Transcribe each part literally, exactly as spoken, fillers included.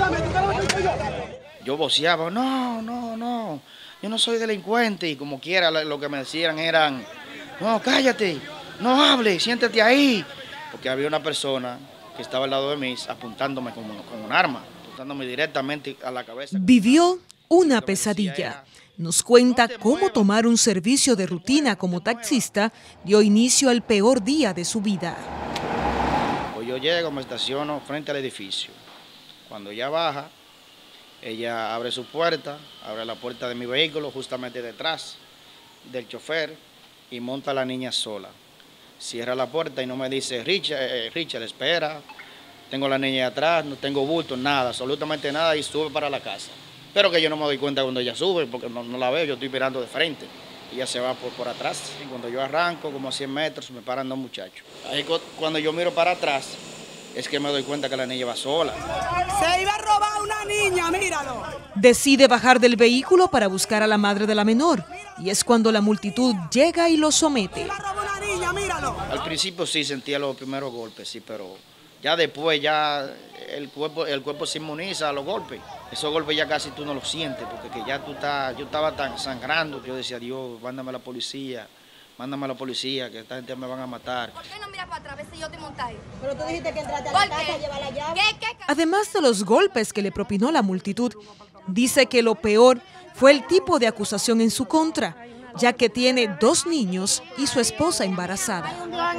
Yo voceaba, no, no, no, yo no soy delincuente, y como quiera lo que me decían eran, no, cállate, no hables, siéntate ahí, porque había una persona que estaba al lado de mí apuntándome con, con un arma, apuntándome directamente a la cabeza. Vivió una pesadilla. Nos cuenta cómo tomar un servicio de rutina como taxista dio inicio al peor día de su vida. Pues yo llego, me estaciono frente al edificio. Cuando ella baja, ella abre su puerta, abre la puerta de mi vehículo justamente detrás del chofer y monta a la niña sola. Cierra la puerta y no me dice, Richard, eh, Richard, espera, tengo la niña atrás, no tengo bulto, nada, absolutamente nada, y sube para la casa. Pero que yo no me doy cuenta cuando ella sube, porque no, no la veo, yo estoy mirando de frente. Ella se va por, por atrás. Y cuando yo arranco, como a cien metros, me paran dos muchachos. Ahí cuando yo miro para atrás, es que me doy cuenta que la niña va sola. Se iba a robar una niña, míralo. Decide bajar del vehículo para buscar a la madre de la menor. Y es cuando la multitud llega y lo somete. Se iba a robar una niña, míralo. Al principio sí sentía los primeros golpes, sí, pero ya después ya el cuerpo, el cuerpo se inmuniza a los golpes. Esos golpes ya casi tú no los sientes, porque que ya tú estás, yo estaba tan sangrando que yo decía, Dios, mándame a la policía, mándame a la policía, que esta gente me van a matar. ¿Por qué no miras para atrás? A ver si yo te monté ahí. Pero tú dijiste que entraste a la casa a llevar la llave. ¿Qué, qué, qué? Además de los golpes que le propinó la multitud, dice que lo peor fue el tipo de acusación en su contra, ya que tiene dos niños y su esposa embarazada.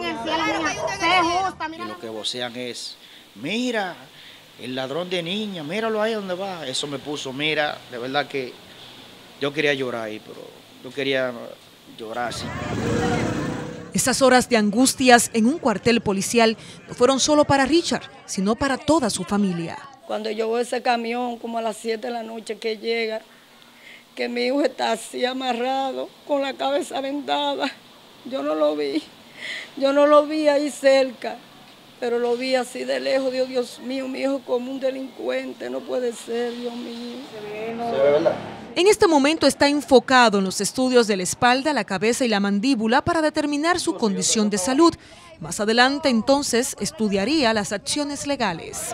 Y lo que vocean es, mira, el ladrón de niña, míralo ahí donde va. Eso me puso, mira, de verdad que yo quería llorar ahí, pero yo quería llorar así. Esas horas de angustias en un cuartel policial no fueron solo para Richard, sino para toda su familia. Cuando yo veo ese camión como a las siete de la noche que llega, que mi hijo está así amarrado, con la cabeza vendada, yo no lo vi, yo no lo vi ahí cerca, pero lo vi así de lejos. Dios, Dios mío, mi hijo como un delincuente, no puede ser, Dios mío. ¿Se ve, verdad? En este momento está enfocado en los estudios de la espalda, la cabeza y la mandíbula para determinar su condición de salud. Más adelante, entonces, estudiaría las acciones legales.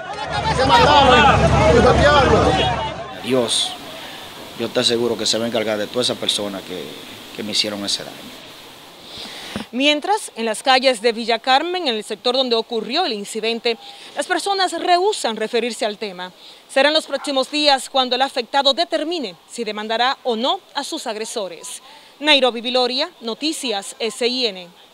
Dios, yo estoy seguro que se va a encargar de todas esas personas que, que me hicieron ese daño. Mientras, en las calles de Villa Carmen, en el sector donde ocurrió el incidente, las personas rehúsan referirse al tema. Serán los próximos días cuando el afectado determine si demandará o no a sus agresores. Nairobi Viloria, Noticias S I N.